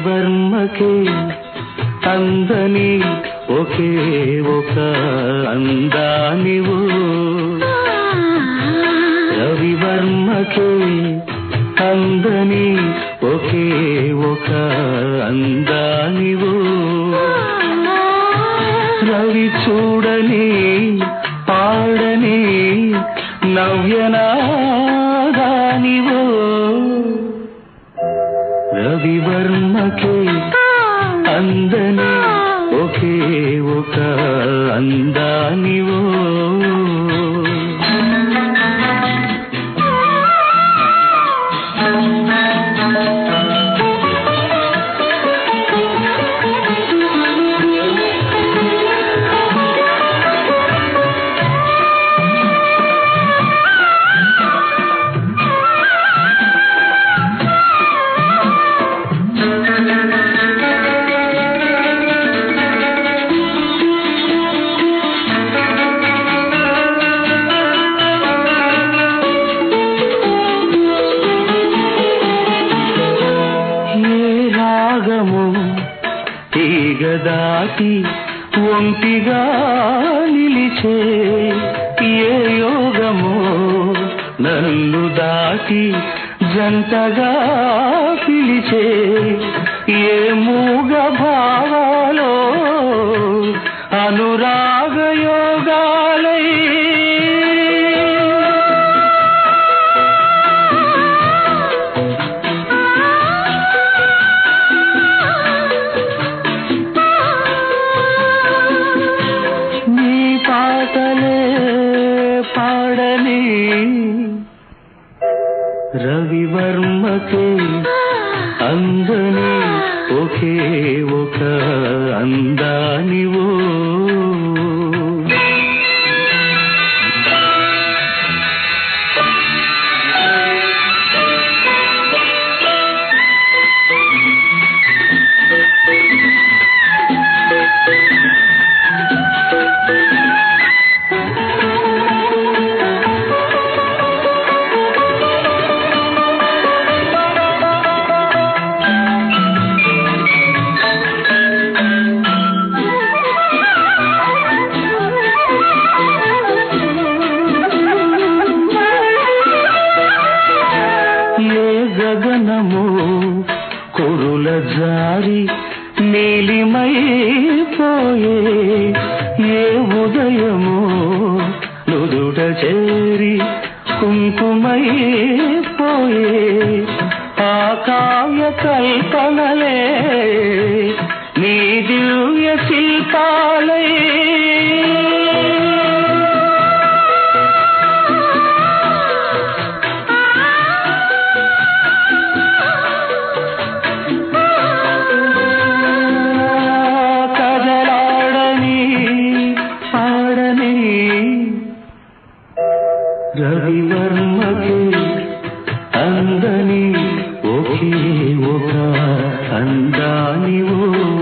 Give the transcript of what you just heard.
రవివర్మకే అందని ఒకే ఒక అందానివు రవివర్మకే అందని ఒకే ఒక అందానివు రవి చూడని పాడని నవ్యనాదానివు రవివర్మకే అందని ఒకే ఒక అందానివో తీగదాటి ఒంటిగా నిలిచే ఏ యోగమో నన్ను దాటి జంటగా పిలిచే ఏ మూగ భావాలో అనురాగ యోగాలై పాడని రవివర్మకే అందని ఒకే ఒక అందానివో గగనము కురుల జారి నీలిమైపోయే ఏ ఉదయము నుదుట చేరి కుంకుమైపోయే ఆ కావ్య కల్పనలే నీ దివ్య శిల్పాలే రవివర్మకే అందని ఒకే ఒక అందానివో